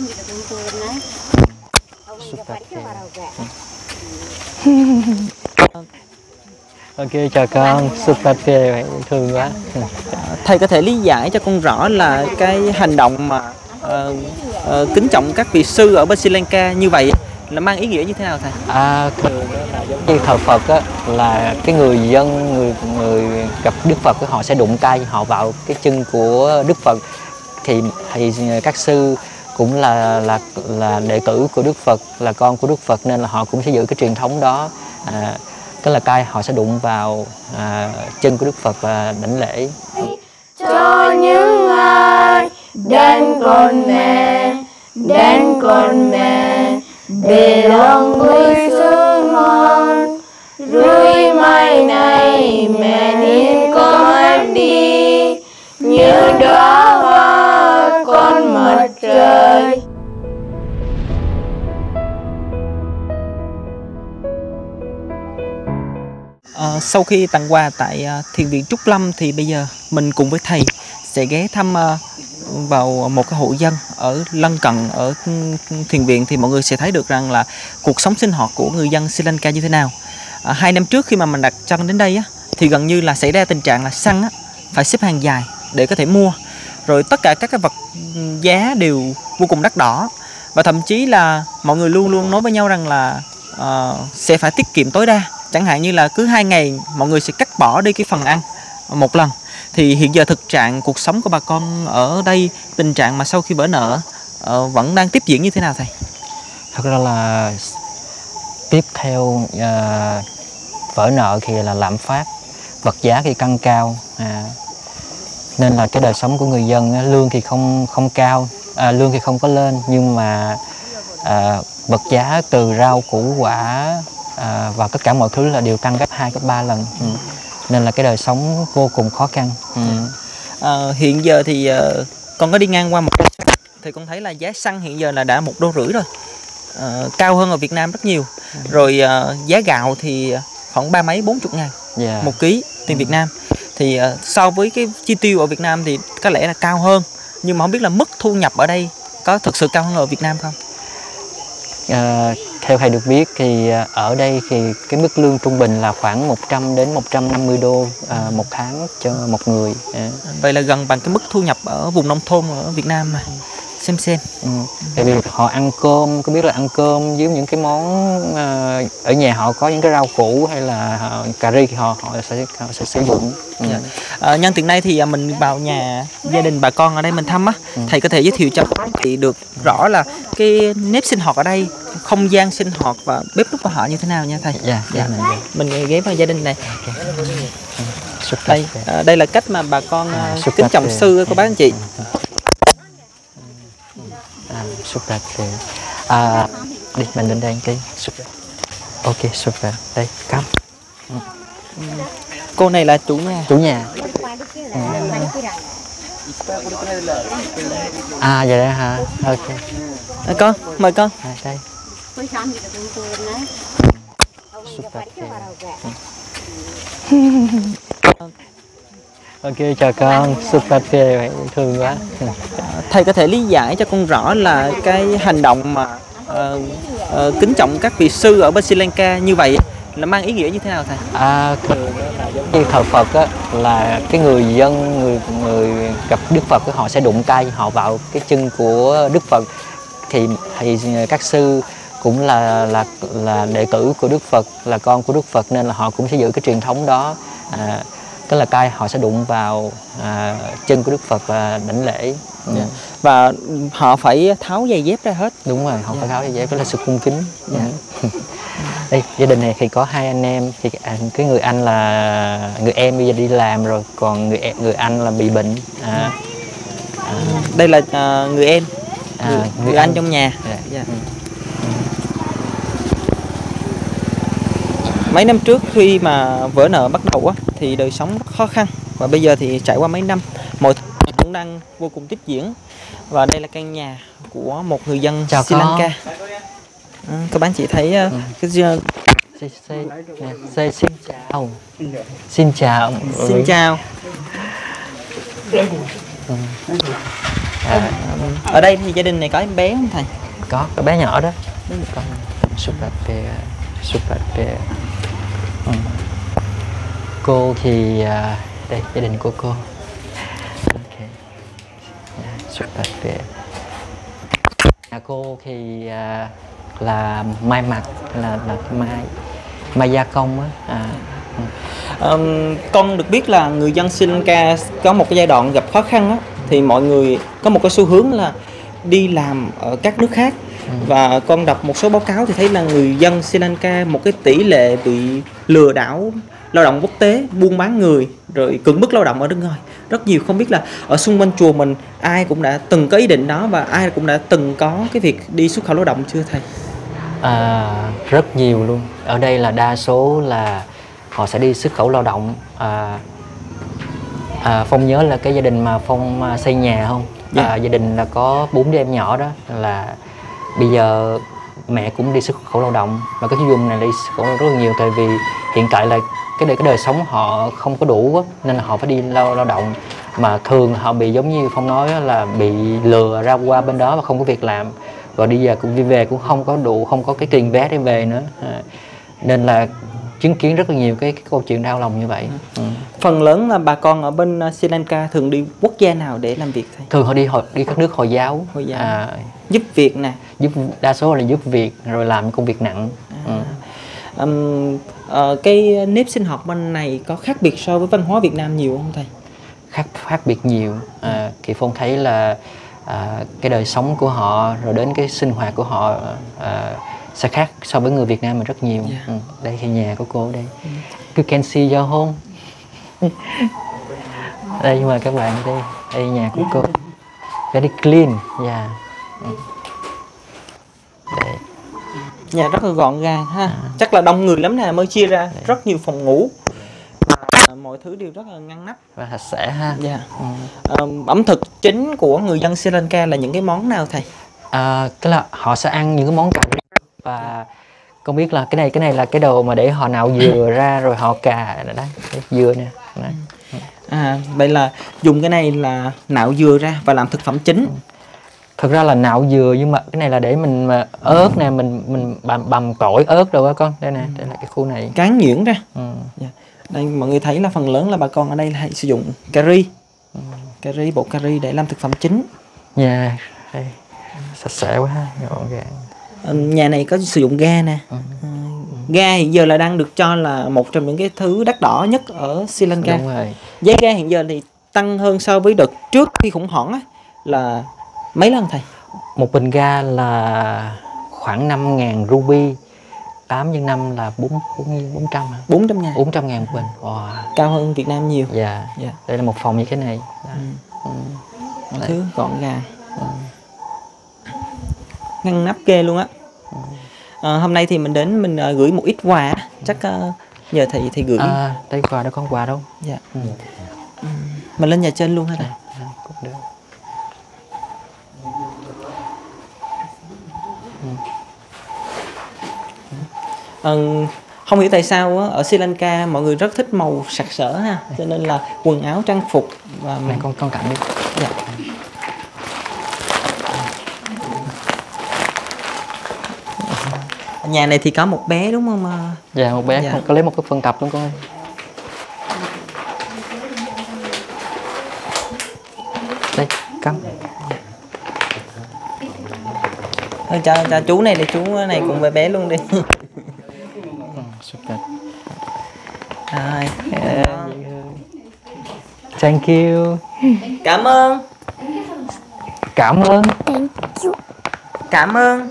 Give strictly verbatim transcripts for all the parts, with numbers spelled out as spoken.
Ok, chào con, super tê, thương quá. Thầy có thể lý giải cho con rõ là cái hành động mà uh, uh, kính trọng các vị sư ở bên Sri Lanka như vậy là mang ý nghĩa như thế nào thầy? À, thường là giống như thờ Phật á, là cái người dân người người gặp Đức Phật họ sẽ đụng tay họ vào cái chân của Đức Phật, thì thì các sư cũng là là là đệ tử của Đức Phật, là con của Đức Phật, nên là họ cũng sẽ giữ cái truyền thống đó. À, tức là tay họ sẽ đụng vào à, chân của Đức Phật và đảnh lễ. Cho những ai đến con mẹ, đến con mẹ, để lòng vui sướng hơn. Rủi mai này mẹ nhìn con em đi, như đóa hoa con mặt trời. À, sau khi tặng quà tại uh, thiền viện Trúc Lâm thì bây giờ mình cùng với thầy sẽ ghé thăm uh, vào một cái hộ dân ở lân cận ở thiền viện, thì mọi người sẽ thấy được rằng là cuộc sống sinh hoạt của người dân Sri Lanka như thế nào. À, hai năm trước khi mà mình đặt chân đến đây á, thì gần như là xảy ra tình trạng là xăng á, phải xếp hàng dài để có thể mua, rồi tất cả các cái vật giá đều vô cùng đắt đỏ, và thậm chí là mọi người luôn luôn nói với nhau rằng là uh, sẽ phải tiết kiệm tối đa. Chẳng hạn như là cứ hai ngày mọi người sẽ cắt bỏ đi cái phần ăn một lần. Thì hiện giờ thực trạng cuộc sống của bà con ở đây, tình trạng mà sau khi vỡ nợ uh, vẫn đang tiếp diễn như thế nào thầy? Thật ra là tiếp theo uh, vỡ nợ thì là lạm phát, vật giá thì tăng cao, à, nên là cái đời sống của người dân, lương thì không không cao, à, lương thì không có lên, nhưng mà à, vật giá từ rau củ quả à, và tất cả mọi thứ là đều tăng gấp hai gấp ba lần, ừ. Nên là cái đời sống vô cùng khó khăn. Ừ. À, hiện giờ thì uh, con có đi ngang qua một thì con thấy là giá xăng hiện giờ là đã một đô rưỡi rồi, uh, cao hơn ở Việt Nam rất nhiều. Ừ. Rồi uh, giá gạo thì khoảng ba mấy bốn chục ngàn yeah. một ký tiền ừ. Việt Nam. Thì uh, so với cái chi tiêu ở Việt Nam thì có lẽ là cao hơn, nhưng mà không biết là mức thu nhập ở đây có thực sự cao hơn ở Việt Nam không? À, theo thầy được biết thì ở đây thì cái mức lương trung bình là khoảng một trăm đến một trăm năm mươi đô à, một tháng cho một người. À. Vậy là gần bằng cái mức thu nhập ở vùng nông thôn ở Việt Nam mà. Xem xem. Ừ. Tại vì họ ăn cơm, có biết là ăn cơm với những cái món uh, ở nhà họ có những cái rau củ hay là uh, cà ri thì họ họ sẽ họ sẽ sử dụng. Ừ. Dạ. À, nhân tiện đây thì mình vào nhà gia đình bà con ở đây mình thăm á, ừ. Thầy có thể giới thiệu cho chị được rõ là cái nếp sinh hoạt ở đây, không gian sinh hoạt và bếp núc của họ như thế nào nha thầy. Dạ, dạ. Dạ. Mình ghé vào gia đình này. Okay. Đây, à, đây là cách mà bà con à, kính trọng sư của bác anh chị. À, super. À, đi mình đến đây cái super. Ok, super. Đây, come. Ừ. Cô này là chủ nhà. Chủ nhà. Ừ. À vậy đó hả? Ok. À, con, mời con. À, đây. Super. Ok, chào con, super tê, thương quá. Thầy có thể lý giải cho con rõ là cái hành động mà uh, uh, kính trọng các vị sư ở bên Sri Lanka như vậy là mang ý nghĩa như thế nào thầy? À, thường là giống như thờ Phật á, là cái người dân người người gặp Đức Phật họ sẽ đụng tay họ vào cái chân của Đức Phật, thì thì các sư cũng là là là đệ tử của Đức Phật, là con của Đức Phật, nên là họ cũng sẽ giữ cái truyền thống đó. À, tức là tay họ sẽ đụng vào à, chân của Đức Phật và đảnh lễ. Ừ. Yeah. Và họ phải tháo giày dép ra hết. Đúng rồi, họ yeah. phải tháo giày dép, đó là sự cung kính. Yeah. Đây, gia đình này thì có hai anh em, thì cái người anh là người em bây giờ đi làm rồi, còn người em, người anh là bị bệnh. À, à, đây là uh, người em, à, người, người, người anh, anh trong nhà. Yeah. Yeah. Ừ. Mấy năm trước khi mà vỡ nợ bắt đầu á, thì đời sống rất khó khăn, và bây giờ thì trải qua mấy năm mọi thứ cũng đang vô cùng tiếp diễn. Và đây là căn nhà của một người dân Chào Sri Lanka. À, các bạn chị thấy uh, ừ. cái Say, say, say, xin chào. Xin chào. Xin chào. Ừ. À, Ở đây thì gia đình này có em bé không thầy? có cái bé nhỏ đó. Con Supape, Supape. Ừ. Cô thì à, đây gia đình của cô. Ok. Supape. Nhà cô thì à, là may mặc, là là may may gia công á. À, ừ. Ờm, con được biết là người dân Sri Lanka có một cái giai đoạn gặp khó khăn á, thì mọi người có một cái xu hướng là đi làm ở các nước khác. Và con đọc một số báo cáo thì thấy là người dân Sri Lanka một cái tỷ lệ bị lừa đảo lao động quốc tế, buôn bán người, rồi cưỡng bức lao động ở nước ngoài rất nhiều. Không biết là ở xung quanh chùa mình ai cũng đã từng có ý định đó và ai cũng đã từng có cái việc đi xuất khẩu lao động chưa thầy? À, rất nhiều luôn. Ở đây là đa số là họ sẽ đi xuất khẩu lao động. à, à, Phong nhớ là cái gia đình mà Phong à, xây nhà không? Dạ. À, gia đình là có bốn đứa em nhỏ đó, là bây giờ mẹ cũng đi xuất khẩu lao động, và cái vùng này đi xuất khẩu rất là nhiều, tại vì hiện tại là cái đời cái đời sống họ không có đủ á, nên là họ phải đi lao lao động, mà thường họ bị giống như Phong nói á, là bị lừa ra qua bên đó và không có việc làm, rồi đi về cũng đi về cũng không có đủ, không có cái tiền vé để về nữa. À, nên là chứng kiến rất là nhiều cái, cái câu chuyện đau lòng như vậy. Ừ. Phần lớn là bà con ở bên Sri Lanka thường đi quốc gia nào để làm việc thầy? Thường họ đi hồi, đi các nước Hồi giáo, Hồi giáo. À, Giúp việc nè. giúp đa số là giúp việc rồi làm công việc nặng. Ừ. Um, uh, cái nếp sinh hoạt bên này có khác biệt so với văn hóa Việt Nam nhiều không thầy? khác khác biệt nhiều. À, thì Phong thấy là à, cái đời sống của họ rồi đến cái sinh hoạt của họ à, sẽ khác so với người Việt Nam mình rất nhiều. Yeah. Ừ. Đây thì nhà của cô đây. You can see your home. Đây nhưng mà các bạn đây, đây nhà của cô. Very clean. Yeah. Ừ. Đây. Nhà rất là gọn gàng ha. À. Chắc là đông người lắm nè mới chia ra. Đây. Rất nhiều phòng ngủ. À, mọi thứ đều rất là ngăn nắp và sạch sẽ ha. Dạ. Ừ. À, ẩm thực chính của người dân Sri Lanka là những cái món nào thầy? À, cái là họ sẽ ăn những cái món cà ri, và không biết là cái này cái này là cái đồ mà để họ nạo dừa ra rồi họ cà đó, đấy, dừa nè. Đấy. À, vậy là dùng cái này là nạo dừa ra và làm thực phẩm chính. Thực ra là nạo dừa, nhưng mà cái này là để mình mà ớt nè, mình mình bằm, bằm tỏi ớt đâu á con. Đây nè, đây là cái khu này. Cán nhuyễn ra. Ừ. Dạ. Đây mọi người thấy là phần lớn là bà con ở đây hay sử dụng cà ri. Ừ. Cà ri, bột cà ri để làm thực phẩm chính. Nhà đây sạch sẽ quá ha, gọn gàng. À, nhà này có sử dụng ga nè. Ừ. À, ga hiện giờ là đang được cho là một trong những cái thứ đắt đỏ nhất ở Sri Lanka. Đúng rồi. Giá ga hiện giờ thì tăng hơn so với đợt trước khi khủng hoảng á, là mấy lần thầy? Một bình ga là khoảng năm ngàn ruby, tám nhân năm là bốn trăm hả? bốn trăm ngàn. bốn trăm ngàn một bình. Wow. Cao hơn Việt Nam nhiều. Dạ. Dạ. Đây là một phòng như cái này. Ừ. Ừ. Mọi thứ gọn gàng. Ừ. Ngăn nắp ghê luôn á. Ừ. À, hôm nay thì mình đến mình uh, gửi một ít quà. Chắc uh, nhờ thầy thầy gửi. À, đây quà đâu, con quà đâu. Dạ. Ừ. Ừ. Mình lên nhà trên luôn hả thầy? À, cũng được. Ừ. Không hiểu tại sao á, ở Sri Lanka mọi người rất thích màu sặc sỡ ha, cho nên là quần áo trang phục và này con con cạnh đi. Dạ. Nhà này thì có một bé đúng không? Dạ, một bé. Dạ. Con có lấy một cái phần tập luôn con ơi. Đây, cắm. Thôi cho, cho chú này để chú này cùng với bé luôn đi. Super. Rồi. Thank you. Cảm ơn. Cảm ơn. Cảm ơn.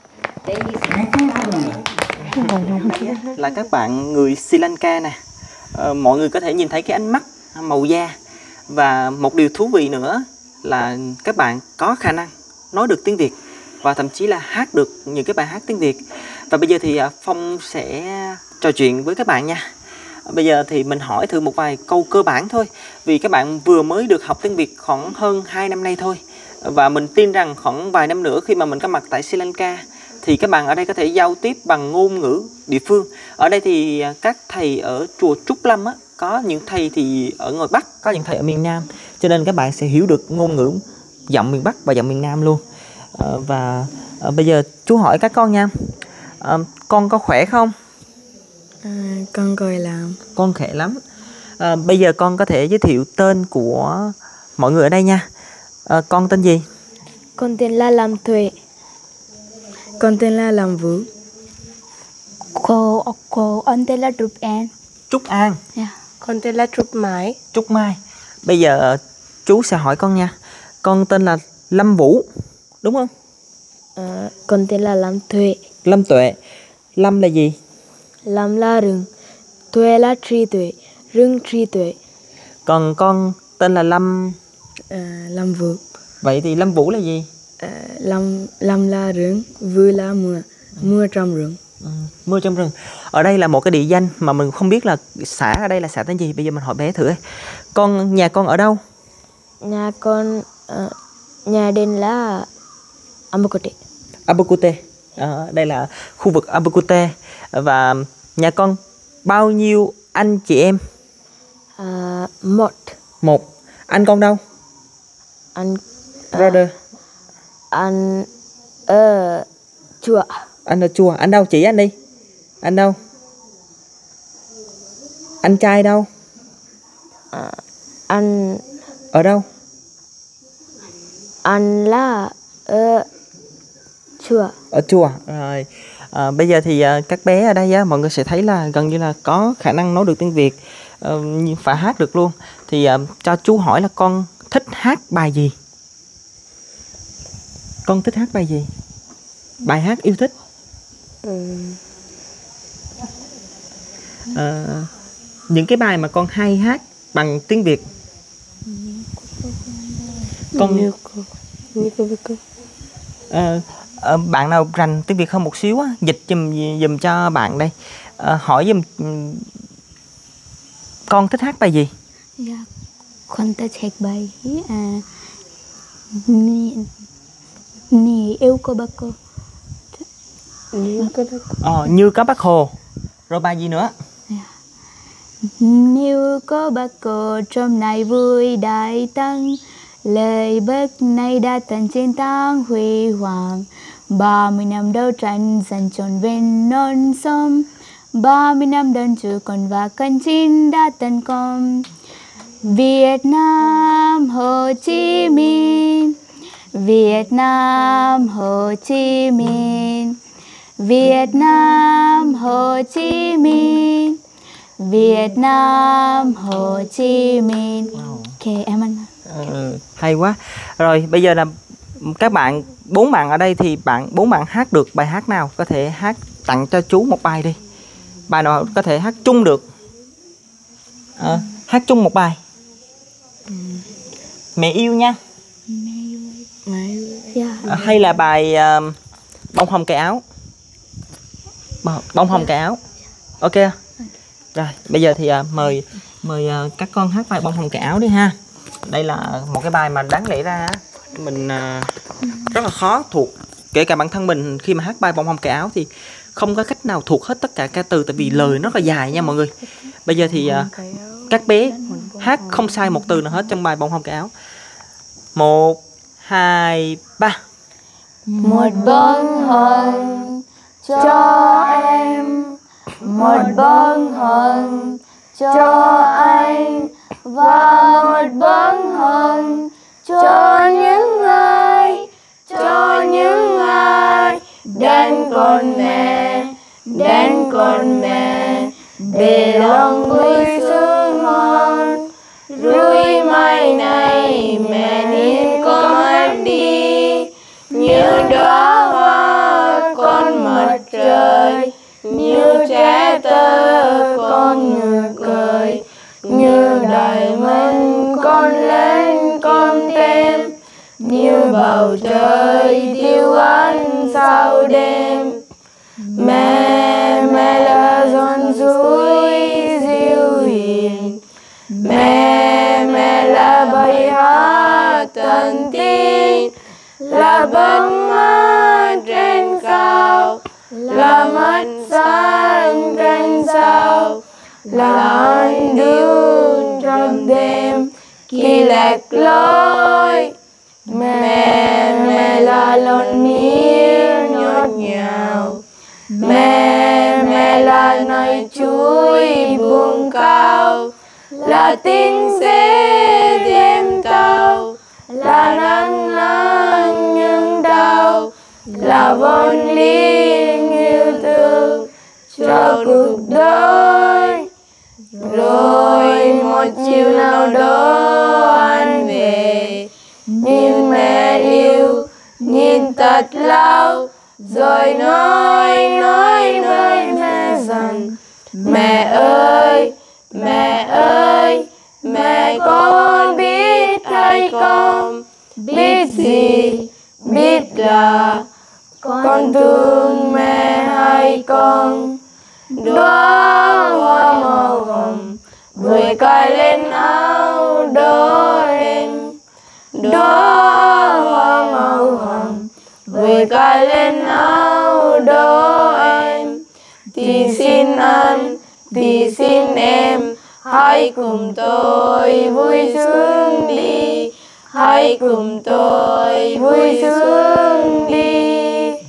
Là các bạn người Sri Lanka nè. Ờ, mọi người có thể nhìn thấy cái ánh mắt, màu da. Và một điều thú vị nữa là các bạn có khả năng nói được tiếng Việt và thậm chí là hát được những cái bài hát tiếng Việt. Và bây giờ thì Phong sẽ trò chuyện với các bạn nha. Bây giờ thì mình hỏi thử một vài câu cơ bản thôi, vì các bạn vừa mới được học tiếng Việt khoảng hơn hai năm nay thôi. Và mình tin rằng khoảng vài năm nữa khi mà mình có mặt tại Sri Lanka thì các bạn ở đây có thể giao tiếp bằng ngôn ngữ địa phương. Ở đây thì các thầy ở chùa Trúc Lâm á, có những thầy thì ở ngoài Bắc, có những thầy ở miền Nam, cho nên các bạn sẽ hiểu được ngôn ngữ giọng miền Bắc và giọng miền Nam luôn. À, và à, bây giờ chú hỏi các con nha. À, con có khỏe không? À, con coi làm. Con khỏe lắm. À, bây giờ con có thể giới thiệu tên của mọi người ở đây nha. À, con tên gì? Con tên là Lâm Thuệ. Con tên là Lâm Vũ. Cô, cô, anh tên là Trúc An. Trúc An. Yeah. Con tên là Trúc Mai. Trúc Mai. Bây giờ chú sẽ hỏi con nha. Con tên là Lâm Vũ, đúng không? À, con tên là Lâm Thuệ. Lâm Tuệ. Lâm là gì? Lâm là rừng, Thuệ là trí tuệ, rừng trí tuệ. Còn con tên là Lâm. À, Lâm Vũ. Vậy thì Lâm Vũ là gì? À, Lâm, Lâm là rừng, Vũ là mưa, mưa trong rừng. Ừ, mưa trong rừng. Ở đây là một cái địa danh mà mình không biết là xã ở đây là xã tên gì. Bây giờ mình hỏi bé thử ấy. Con, nhà con ở đâu? Nhà con, uh, nhà đền là Abacote. Abacote. À, đây là khu vực Abacote. Và nhà con bao nhiêu anh chị em? À, một. Một. Anh con đâu? Anh, uh, Brother. anh ở chùa. Anh ở chùa. Anh đâu? Chỉ anh đi. Anh đâu? Anh trai đâu? À, anh Ở đâu? anh là ở chùa. Ở chùa. Rồi. À, bây giờ thì à, các bé ở đây á, mọi người sẽ thấy là gần như là có khả năng nói được tiếng Việt, à, phải hát được luôn. Thì à, cho chú hỏi là con thích hát bài gì? Con thích hát bài gì? Bài hát yêu thích. Ừ. À, những cái bài mà con hay hát bằng tiếng Việt. Con à, à, bạn nào rành tiếng Việt hơn một xíu á, dịch giùm giùm cho bạn đây. À, hỏi giùm con thích hát bài gì? Dạ, con ta check bài à ni ni yêu cô bác cô. Ờ, như có bác Hồ. Rồi bài gì nữa? Nếu có bác cô trong này vui đại tăng, lời bác này đã tận chiến thắng huy hoàng. Ba mươi năm đấu tranh dần tròn bên non sông, ba mươi năm đơn trừ còn và cân chín đã tấn công. Việt Nam Hồ Chí Minh, Việt Nam Hồ Chí Minh, Việt Nam Hồ Chí Minh, Việt Nam Hồ Chí Minh. Ok, em ăn. Ừ, hay quá. Rồi bây giờ là các bạn, bốn bạn ở đây thì bạn bốn bạn hát được bài hát nào? Có thể hát tặng cho chú một bài đi. Bài nào có thể hát chung được? À, hát chung một bài. Mẹ yêu nha. Yeah. À, hay là bài uh, bông hồng cài áo. Bông, bông hồng cài áo. Ok. Rồi bây giờ thì uh, mời mời uh, các con hát bài bông hồng cài áo đi ha. Đây là một cái bài mà đáng lẽ ra mình uh, rất là khó thuộc. Kể cả bản thân mình khi mà hát bài bông hồng cài áo thì không có cách nào thuộc hết tất cả ca từ, tại vì lời nó rất là dài nha mọi người. Bây giờ thì uh, các bé hát không sai một từ nào hết trong bài bông hồng cài áo. Một, hai, ba. Một bông hồng cho em, một bông hồng cho anh, và một bông hồng cho những ai, cho những ai đến con mẹ, đến con mẹ, để lòng vui sướng hơn. Rủi mai này mẹ nín con mất đi, như đóa hoa con mặt trời, như trẻ tơ con ngựa cười, như diamond con lên con tên, như bầu trời tiêu ăn sau đêm. Mẹ, mẹ là giòn suối dịu hiền, mẹ, mẹ là bài hát tận tin, là bóng mát trên cao, là mắt sáng trên sao, là ánh điếu trong đêm khi lạc lối. Mẹ mẹ là lon mía nhót nhào, mẹ mẹ là nồi chuối buông cao, là tin sẽ đêm tao, là nắng nắng nhưng đau, là vốn liêng yêu thương cho cuộc đời. Rồi một chiều nào đó anh về, nhìn mẹ yêu, nhìn thật lâu, rồi nói nói với mẹ rằng mẹ ơi, mẹ ơi, mẹ con biết hay không, biết gì, biết là con thương mẹ hay con. Đóa hoa màu hồng vừa cài lên áo đó em, đóa hoa màu hồng vừa cài lên áo đó em, thì xin anh, thì xin em, hãy cùng tôi vui sướng đi, hãy cùng tôi vui sướng đi.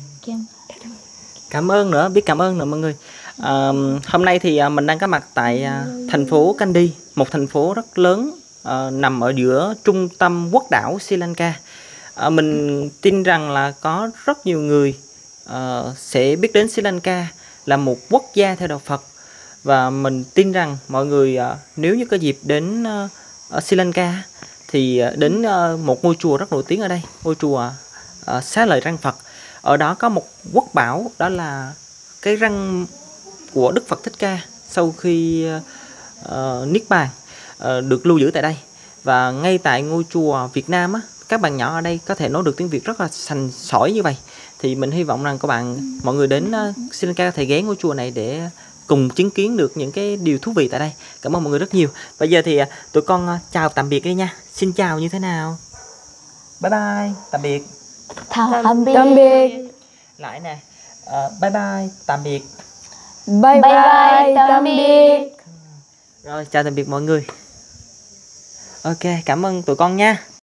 Cảm ơn nữa, biết cảm ơn nữa mọi người. À, hôm nay thì à, mình đang có mặt tại à, thành phố Kandy, một thành phố rất lớn à, nằm ở giữa trung tâm quốc đảo Sri Lanka. À, mình tin rằng là có rất nhiều người à, sẽ biết đến Sri Lanka là một quốc gia theo đạo Phật, và mình tin rằng mọi người à, nếu như có dịp đến à, ở Sri Lanka thì à, đến à, một ngôi chùa rất nổi tiếng ở đây, ngôi chùa à, Xá Lợi Răng Phật. Ở đó có một quốc bảo, đó là cái răng của Đức Phật Thích Ca sau khi uh, niết bàn uh, được lưu giữ tại đây. Và ngay tại ngôi chùa Việt Nam á, các bạn nhỏ ở đây có thể nói được tiếng Việt rất là sành sỏi như vậy. Thì mình hy vọng rằng các bạn, mọi người đến uh, Sri Lanka có thể ghé ngôi chùa này để cùng chứng kiến được những cái điều thú vị tại đây. Cảm ơn mọi người rất nhiều. Bây giờ thì uh, tụi con uh, chào tạm biệt đi nha. Xin chào như thế nào? Bye bye, tạm biệt. Tạm biệt. Tạm biệt. Lại nè. Uh, bye bye, tạm biệt. Bye Bye bye, tạm biệt. Rồi, chào tạm biệt mọi người. Ok, cảm ơn tụi con nha.